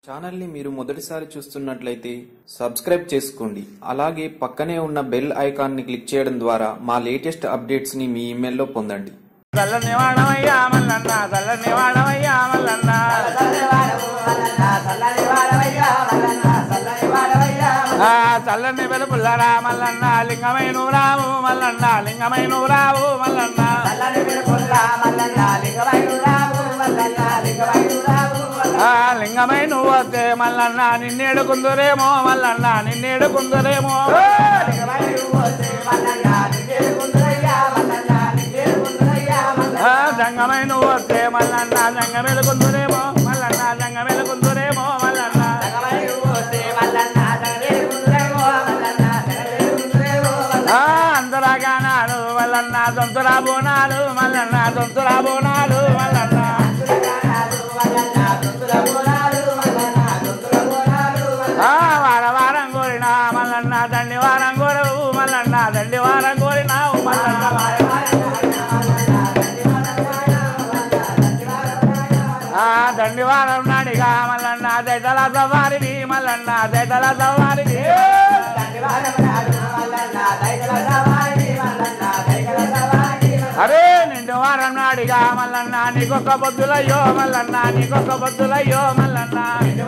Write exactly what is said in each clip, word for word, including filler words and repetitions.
Channel ని మీరు మొదటిసారి చూస్తున్నట్లయితే సబ్స్క్రైబ్ చేసుకోండి. అలాగే పక్కనే ఉన్న బెల్ ఐకాన్ ని క్లిక్ చేయడం ద్వారా మా లేటెస్ట్ అప్డేట్స్ ని మీ ఇమెయిల్లో పొందండి. చల్లని వాడవయ్యా మల్లన్న, చల్లని వాడవయ్యా మల్లన్న, చల్లని వెలుపుల్లరా మల్లన్న, లింగమైన రావు మల్లన్న, లింగమైన రావు మల్లన్న, లింగమైన వస్తే మల్లన్న నిన్నేడుకుందురేమో మల్లన్న, నిన్నేడుకుందురేమో జంగమైన వస్తే మల్లన్న, జంగమెలుకుందురేమో మల్లన్న, జంగమెలుకుందురేమో మల్లన్న, అంతరాగానాలు మల్లన్న, దొంతురా బోనాలు మల్లన్న, దొంతురా బోనాలు మల్లన్న, వార వారం కోరిన మల్లన్న, దండి వారం కోరవు మల్లన్న, దండి వారం కోరినావు మల్లన్న, దండి వారం నాడిగా మల్లన్న, దైతల సవారిని మల్లన్న, దైతల సవారిని, అరే నిండు వారం నాడిగా మల్లన్న, నీకొక్క బొద్దులయ్యో మల్లన్న, నీకొక్క బొద్దులయ్యో మల్లన్న,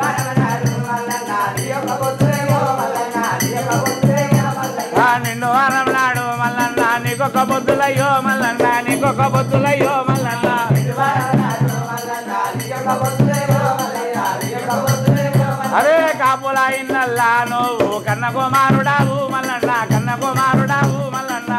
నిండు వారం నాడు మల్లన్న, నీకొక్క బొద్దులయ్యో మల్లన్న, నీకొక్క బొద్దులయ్యో మల్లన్న, అరే కాపుల ఇన్నల్లా నువ్వు కన్న కుమారుడావు మల్లన్న, కన్న కుమారుడావు మల్లన్న,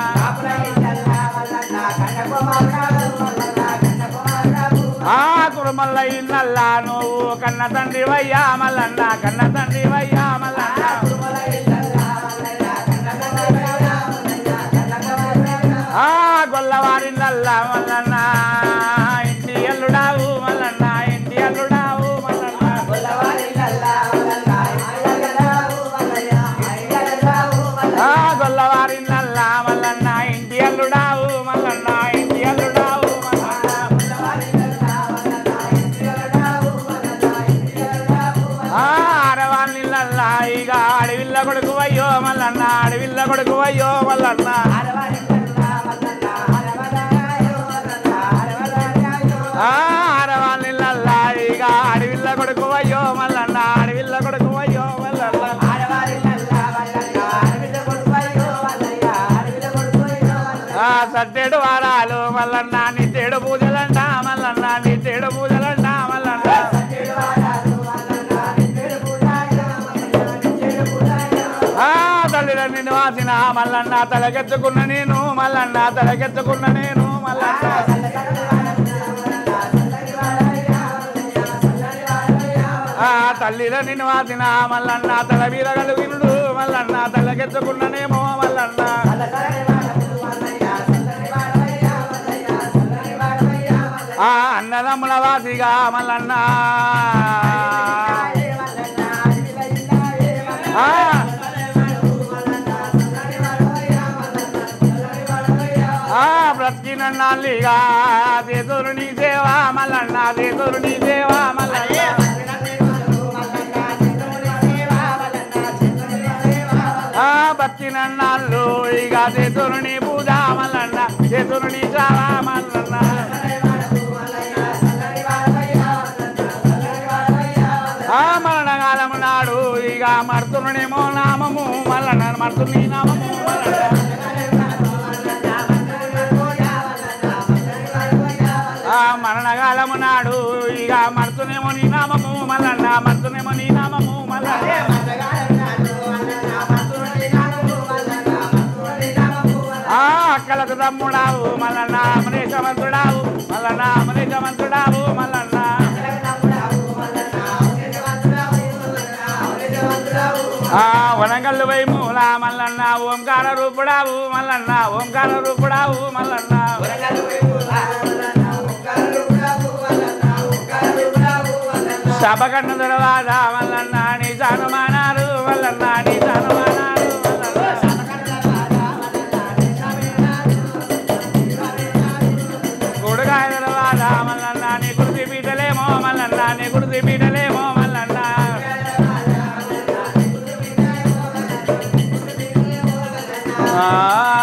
ఆ కురుమల్ల ఇన్నల్లా నువ్వు కన్న తండ్రి వయ్యా మల్లన్న, కన్న తండ్రి వయ్యా మల్లన్న, ఆ గొల్లవారినల్లా మల్లన్న, ఇంటి అల్లుడావు మల్లన్న, ఇంటి అల్లుడావు మల్లన్న, ఆ గొల్లవారినల్లా మల్లన్న, ఇంటి అల్లుడావు మల్లన్న, ఇంటి అల్లుడావు మల్లన్న, ఆడవాళ్ళిల్లల్లా ఇక అడవిల్ల కొడుకు అయ్యో మల్లన్న, అడవిల్ల కొడుకు అయ్యో మల్లన్న, ఆడవాళ్ళిల్లల్లా ఇక అడవిల్ల కొడుకు అయ్యో మల్లన్న, అడవిల్ల కొడుకు అయ్యో మల్లన్న, సట్టేడు వారాలు మల్లన్న, నిట్టేడు పూజలంట మల్లన్న, నిట్టేడు పూజలంట మల్లన్న, తల్లిద నిన్ను వాసిన మల్లన్న, తలకెత్తుకున్న నేను మల్లన్న, తలకెత్తుకున్న నేను మల్లన్న, తల్లిద నిన్ను వాసిన మల్లన్న, తల మీద కలుగునుడు మల్లన్న, తలకెత్తుకున్ననేమో మల్లన్న, ఆ అన్నదమ్ముల వాసిగా మల్లన్న, బ్రతికిన నాళ్ళిగా దేశుడు నీ సేవా మల్లన్న, దేశుడు నీ సేవా మల్లన్న, బతికిన నాళ్ళు ఇక దేశుడు నీ పూజ మల్లన్న, దేశుడు నీ చావా మల్లన్న, ఆ మరణకాలము నాడు ఇక మర్తునేమో నామము మల్లన్న, మర్తుని నామము మల్లన్న, ఆ మరణకాలము నాడు ఇక మర్తునేమో నీ నామము మల్లన్న, మర్తునేమో నీ నామము మల్లన్న, ఆ అక్కలకు తమ్ముడావు మల్లన్న, అమరేశవంతుడావు మల్లన్న, అమరేశవంతుడావు మల్లన్న, ఆ వనగల్లు వై మూల మల్లన్న, ఓంకార రూపుడావు మల్లన్న, ఓంకార రూపుడావు మల్లన్న, సభకన్ను దొరవాద మల్లన్న, నీ జానుమానాలు మల్లన్న, నీ జానుమానాలు కొడుకాయ దొరవాద మల్లన్న, నీ కుర్తి పీటలేమో మల్లన్న, నీ కుర్తి పీటలేమో మల్లన్న, ఆ